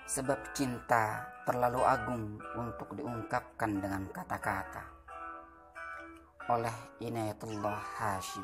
Sebab cinta terlalu agung untuk diungkapkan dengan kata-kata. Oleh Inayatullah Hashim.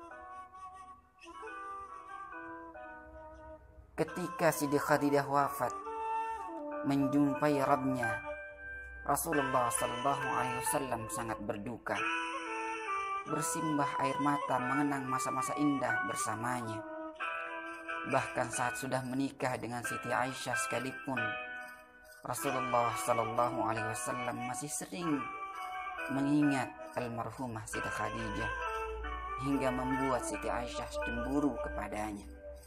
Ketika Siti Khadidah wafat, menjumpai Rabbnya, Rasulullah SAW sangat berduka, bersimbah air mata mengenang masa-masa indah bersamanya. Bahkan saat sudah menikah dengan Siti Aisyah sekalipun, Rasulullah SAW masih sering mengingat almarhumah Siti Khadijah, hingga membuat Siti Aisyah cemburu kepadanya.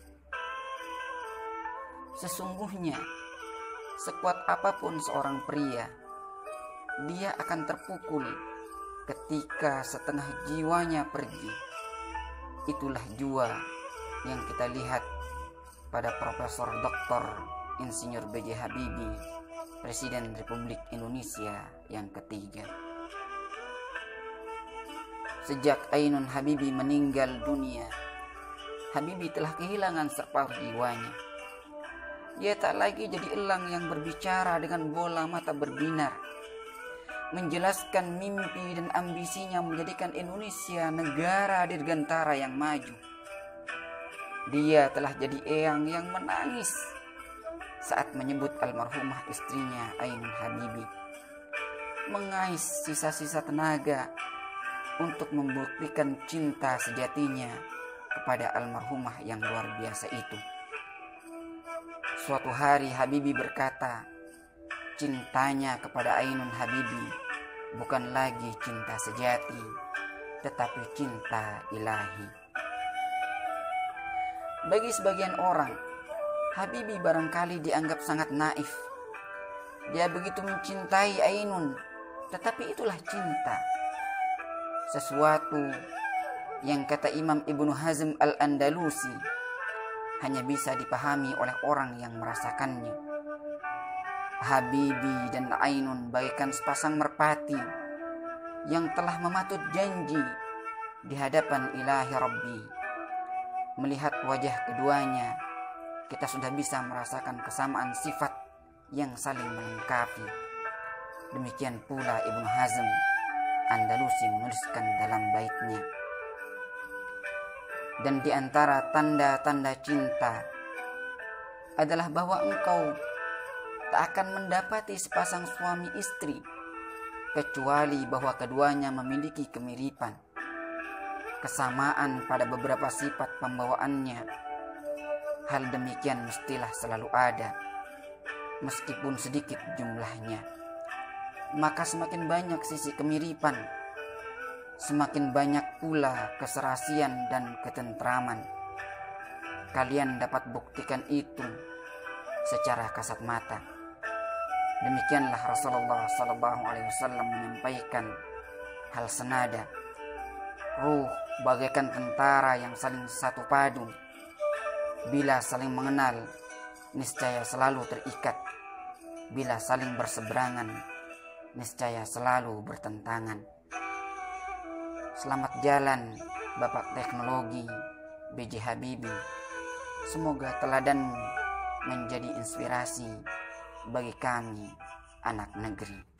Sesungguhnya, sekuat apapun seorang pria, dia akan terpukul ketika setengah jiwanya pergi. Itulah jua yang kita lihat pada Profesor Dr. Insinyur B.J. Habibie, Presiden Republik Indonesia yang ketiga. Sejak Ainun Habibie meninggal dunia, Habibie telah kehilangan separuh jiwanya. Dia tak lagi jadi elang yang berbicara dengan bola mata berbinar, menjelaskan mimpi dan ambisinya menjadikan Indonesia negara dirgantara yang maju. Dia telah jadi eyang yang menangis saat menyebut almarhumah istrinya Ainun Habibie, mengais sisa-sisa tenaga untuk membuktikan cinta sejatinya kepada almarhumah yang luar biasa itu. Suatu hari Habibie berkata, cintanya kepada Ainun Habibie bukan lagi cinta sejati, tetapi cinta ilahi. Bagi sebagian orang, Habibie barangkali dianggap sangat naif. Dia begitu mencintai Ainun, tetapi itulah cinta. Sesuatu yang kata Imam Ibnu Hazm Al-Andalusi hanya bisa dipahami oleh orang yang merasakannya. Habibie dan Ainun bagaikan sepasang merpati yang telah mematut janji di hadapan Ilahi Rabbi. Melihat wajah keduanya, kita sudah bisa merasakan kesamaan sifat yang saling melengkapi. Demikian pula Ibnu Hazm Andalusi menuliskan dalam baitnya. Dan di antara tanda-tanda cinta adalah bahwa engkau tak akan mendapati sepasang suami istri kecuali bahwa keduanya memiliki kemiripan, kesamaan pada beberapa sifat pembawaannya. Hal demikian mestilah selalu ada, meskipun sedikit jumlahnya. Maka semakin banyak sisi kemiripan, semakin banyak pula keserasian dan ketentraman. Kalian dapat buktikan itu secara kasat mata. Demikianlah Rasulullah SAW menyampaikan hal senada. Ruh bagaikan tentara yang saling satu padu. Bila saling mengenal, niscaya selalu terikat. Bila saling berseberangan, niscaya selalu bertentangan. Selamat jalan Bapak Teknologi B.J. Habibie. Semoga teladanmu menjadi inspirasi bagi kami anak negeri.